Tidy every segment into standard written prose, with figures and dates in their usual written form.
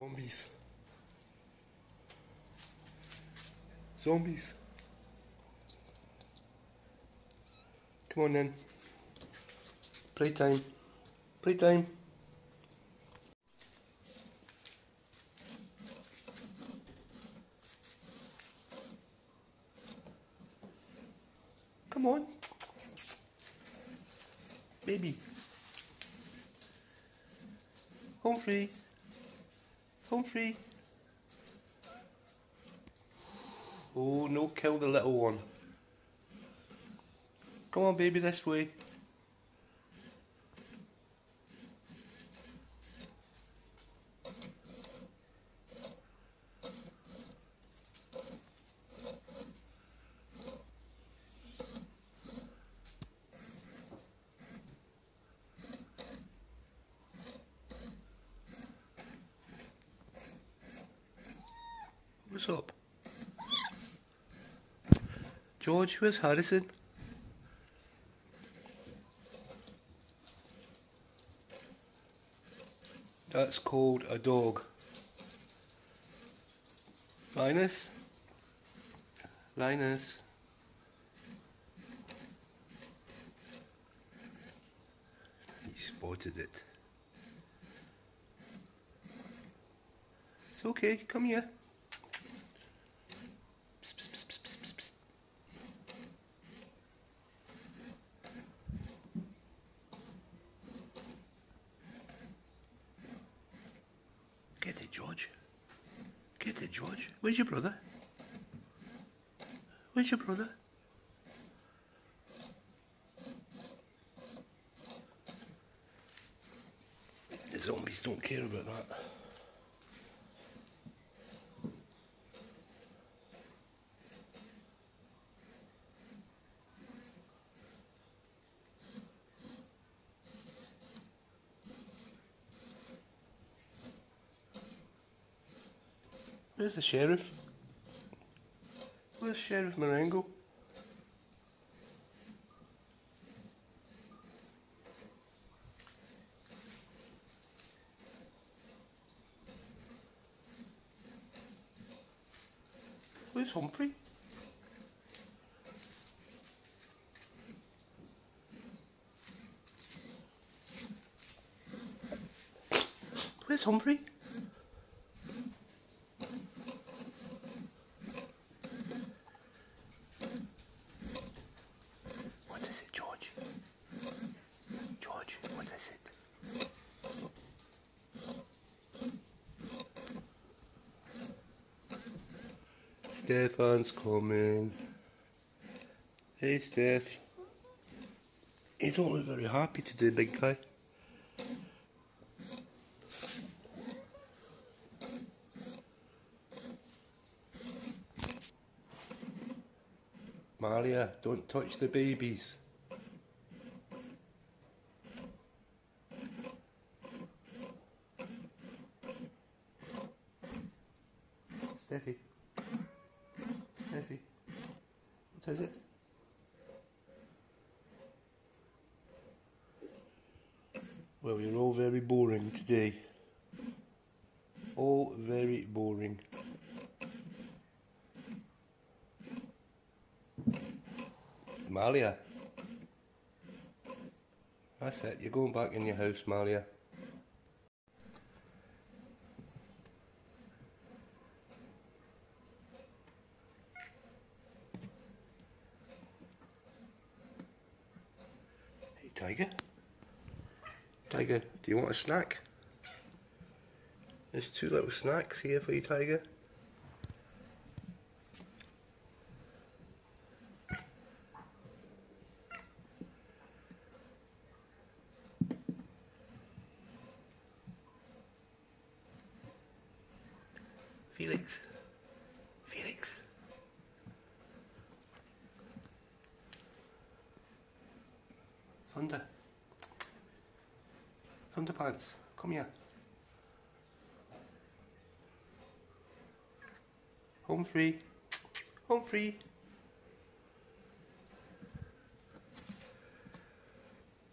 Zombies. Zombies. Come on then. Playtime. Playtime. Come on. Baby. Home free. Home free. Oh, no, kill the little one. Come on, baby, this way. What's up? George, where's Harrison? That's called a dog. Linus? Linus? He spotted it. It's okay, come here. Psst, psst, psst, psst, psst, psst. Get it, George. Get it, George. Where's your brother? Where's your brother? The zombies don't care about that. Where's the sheriff? Where's Sheriff Marengo? Where's Humphrey? Where's Humphrey? What is it, George? George, what is it? Stefan's coming. Hey, Steph. You don't look very happy today, big guy. Malia, don't touch the babies. Steffi. Steffi. What is it? Well, you're all very boring today. All very boring. Malia. That's it, you're going back in your house, Malia. Hey, Tiger. Tiger, do you want a snack? There's 2 little snacks here for you, Tiger. Felix. Felix. Thunder. Thunderpants, come here. Home free. Home free.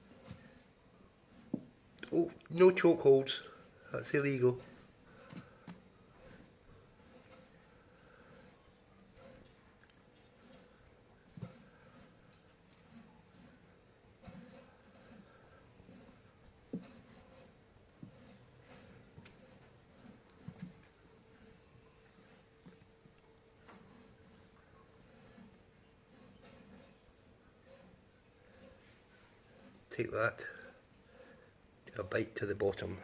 Oh, no chokeholds. That's illegal. take that, a bite to the bottom.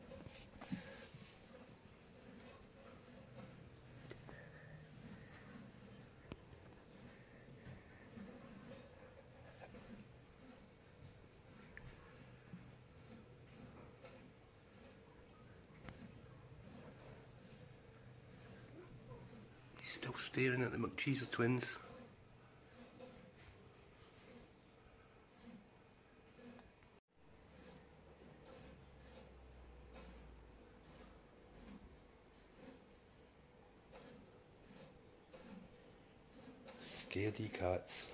He's still staring at the McCheeser twins. Scaredy cats.